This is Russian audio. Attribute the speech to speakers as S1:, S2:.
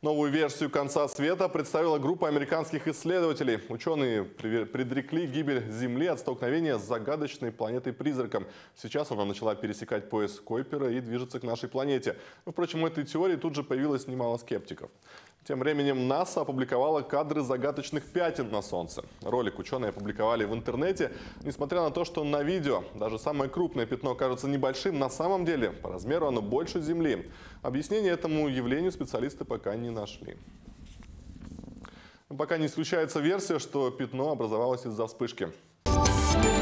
S1: Новую версию конца света представила группа американских исследователей. Ученые предрекли гибель Земли от столкновения с загадочной планетой-призраком. Сейчас она начала пересекать пояс Койпера и движется к нашей планете. Но, впрочем, у этой теории тут же появилось немало скептиков. Тем временем НАСА опубликовала кадры загадочных пятен на Солнце. Ролик ученые опубликовали в интернете. Несмотря на то, что на видео даже самое крупное пятно кажется небольшим, на самом деле по размеру оно больше Земли. Объяснение этому явлению специалисты пока не нашли. Пока не исключается версия, что пятно образовалось из-за вспышки.